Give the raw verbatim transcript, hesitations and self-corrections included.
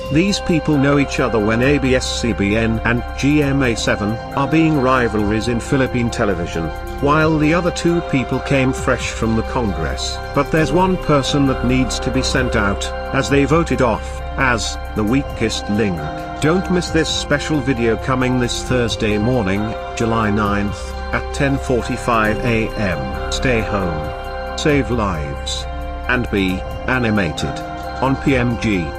These people know each other when A B S C B N and G M A seven are being rivalries in Philippine television, while the other two people came fresh from the Congress. But there's one person that needs to be sent out, as they voted off, as the weakest link. Don't miss this special video coming this Thursday morning, July ninth, at ten forty-five a m Stay home, save lives, and be animated on P M G.